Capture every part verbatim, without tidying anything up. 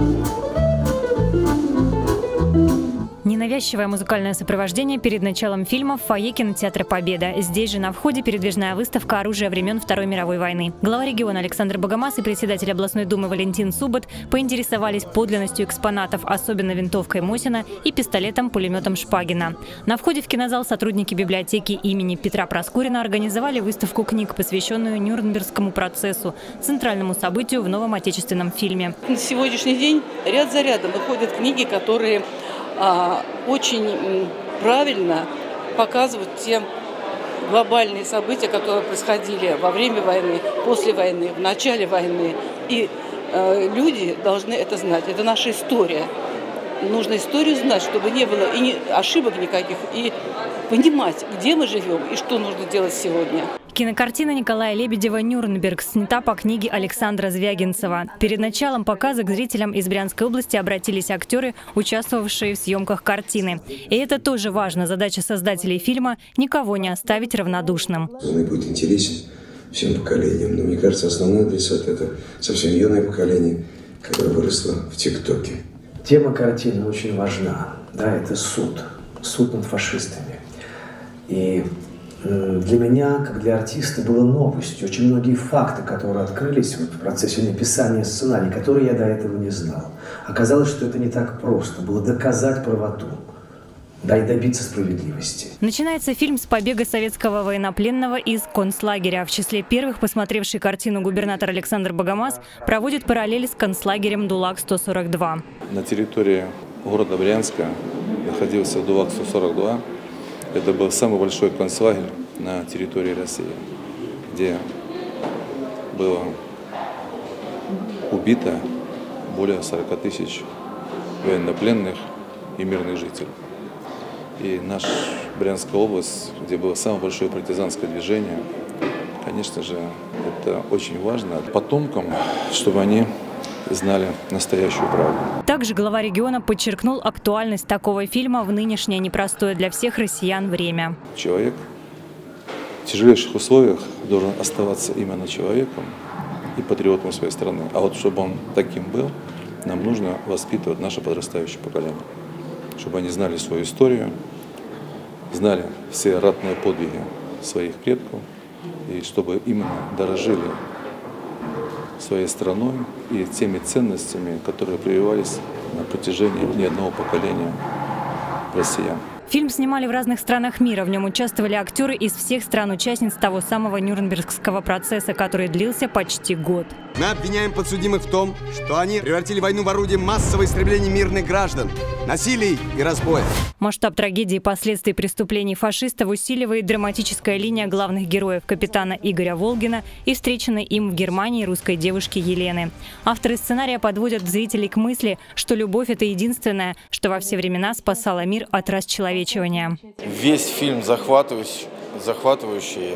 Ненавязчивое музыкальное сопровождение перед началом фильма в фойе кинотеатра «Победа». Здесь же на входе передвижная выставка оружия времен Второй мировой войны. Глава региона Александр Богомаз и председатель областной думы Валентин Субот поинтересовались подлинностью экспонатов, особенно винтовкой Мосина и пистолетом-пулеметом Шпагина. На входе в кинозал сотрудники библиотеки имени Петра Проскурина организовали выставку книг, посвященную Нюрнбергскому процессу, центральному событию в новом отечественном фильме. На сегодняшний день ряд за рядом выходят книги, которые а, очень правильно показывают те глобальные события, которые происходили во время войны, после войны, в начале войны. И э, люди должны это знать. Это наша история. Нужно историю знать, чтобы не было и не, ошибок никаких, и понимать, где мы живем и что нужно делать сегодня. Кинокартина Николая Лебедева «Нюрнберг» снята по книге Александра Звягинцева. Перед началом показа к зрителям из Брянской области обратились актеры, участвовавшие в съемках картины. И это тоже важно. Задача создателей фильма – никого не оставить равнодушным. Он будет интересен всем поколениям. Но мне кажется, основной адресат – это совсем юное поколение, которое выросло в ТикТоке. Тема картины очень важна. Да, это суд. Суд над фашистами. И для меня, как для артиста, было новостью очень многие факты, которые открылись в процессе написания сценария, которые я до этого не знал. Оказалось, что это не так просто. Было доказать правоту, да и добиться справедливости. Начинается фильм с побега советского военнопленного из концлагеря. В числе первых, посмотревший картину, губернатор Александр Богомаз проводит параллели с концлагерем ДУЛАК сто сорок два. На территории города Брянска находился ДУЛАК сто сорок два. Это был самый большой концлагерь на территории России, где было убито более сорока тысяч военнопленных и мирных жителей. И наша Брянская область, где было самое большое партизанское движение, конечно же, это очень важно потомкам, чтобы они знали настоящую правду. Также глава региона подчеркнул актуальность такого фильма в нынешнее непростое для всех россиян время. Человек в тяжелейших условиях должен оставаться именно человеком и патриотом своей страны. А вот чтобы он таким был, нам нужно воспитывать наше подрастающее поколение. Чтобы они знали свою историю, знали все ратные подвиги своих предков, и чтобы именно дорожили своей страной и теми ценностями, которые прививались на протяжении не одного поколения россиян. Фильм снимали в разных странах мира. В нем участвовали актеры из всех стран-участниц того самого Нюрнбергского процесса, который длился почти год. Мы обвиняем подсудимых в том, что они превратили войну в орудие массового истребления мирных граждан, насилий и разбоя. Масштаб трагедии и последствий преступлений фашистов усиливает драматическая линия главных героев капитана Игоря Волгина и встреченной им в Германии русской девушки Елены. Авторы сценария подводят зрителей к мысли, что любовь – это единственное, что во все времена спасало мир от расчеловечивания. Весь фильм захватывающий, захватывающий.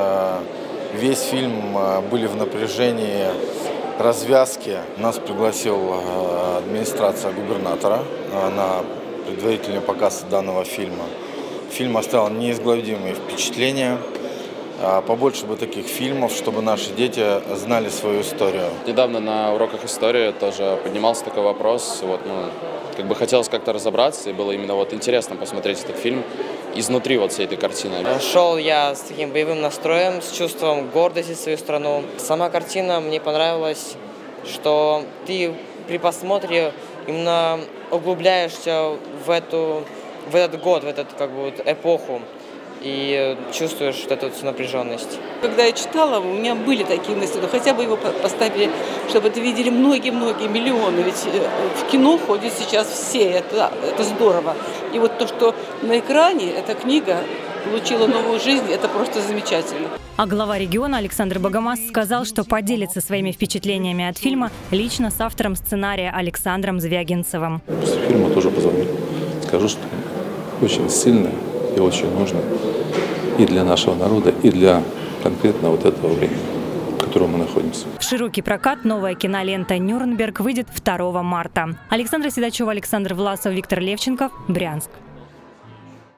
Весь фильм были в напряжении развязки. Нас пригласила администрация губернатора на предварительный показ данного фильма. Фильм оставил неизгладимые впечатления. Побольше бы таких фильмов, чтобы наши дети знали свою историю. Недавно на уроках истории тоже поднимался такой вопрос. Вот, ну, как бы хотелось как-то разобраться, и было именно вот интересно посмотреть этот фильм изнутри вот всей этой картины. Шел я с таким боевым настроем, с чувством гордости за свою страну. Сама картина мне понравилась, что ты при просмотре именно углубляешься в, эту, в этот год, в эту как бы, вот, эпоху. И чувствуешь вот эту вот напряженность. Когда я читала, у меня были такие мысли, но хотя бы его поставили, чтобы это видели многие-многие миллионы. Ведь в кино ходят сейчас все, это, это здорово. И вот то, что на экране эта книга получила новую жизнь, это просто замечательно. А глава региона Александр Богомаз сказал, что поделится своими впечатлениями от фильма лично с автором сценария Александром Звягинцевым. После фильма тоже позвоню. Скажу, что очень сильно и очень нужно и для нашего народа, и для конкретно вот этого времени, в котором мы находимся. В широкий прокат новая кинолента «Нюрнберг» выйдет второго марта. Александра Седачева, Александр Власов, Виктор Левченков, Брянск.